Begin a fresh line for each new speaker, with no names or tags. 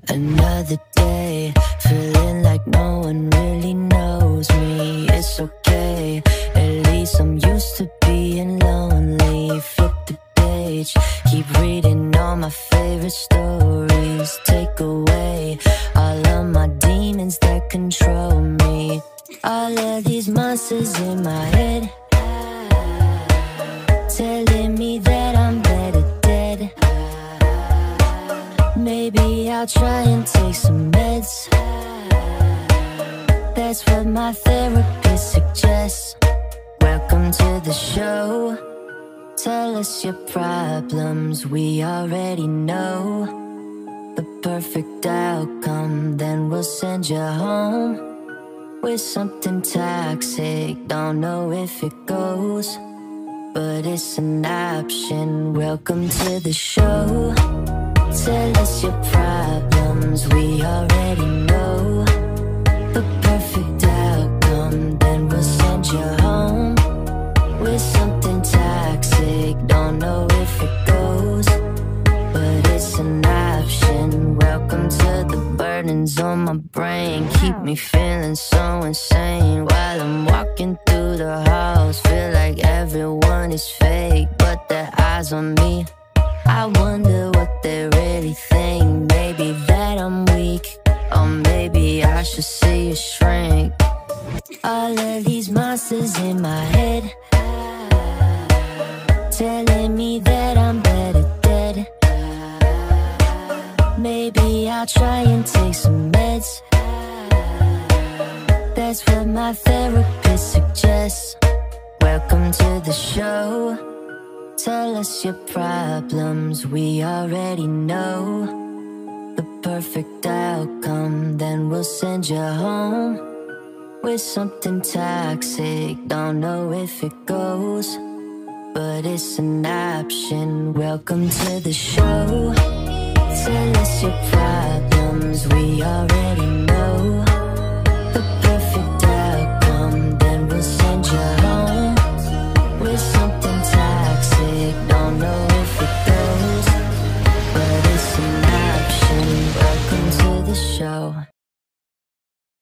Another day, feeling like no one really knows me. It's okay, at least I'm used to being lonely. Flip the page, keep reading all my favorite stories. Take away all of my demons that control me. All of these monsters in my head, telling me that I'm better dead. Maybe I'll try and take some meds. That's what my therapist suggests. Welcome to the show. Tell us your problems, we already know the perfect outcome, then we'll send you home with something toxic. Don't know if it goes, but it's an option. Welcome to the show. Tell us your problems, we already know the perfect outcome, then we'll send you home with something toxic. Don't know if it goes, but it's an option. Welcome to the burdens on my brain, keep me feeling so insane while I'm walking through the halls. Feel like everyone is fake, but their eyes on me. I wonder what they really think. Maybe that I'm weak, or maybe I should see a shrink. All of these monsters in my head, telling me that I'm better dead. Maybe I'll try and take some meds. That's what my therapist suggests. Welcome to the show. Tell us your problems, we already know the perfect outcome, then we'll send you home with something toxic. Don't know if it goes, but it's an option. Welcome to the show. Tell us your problems, we already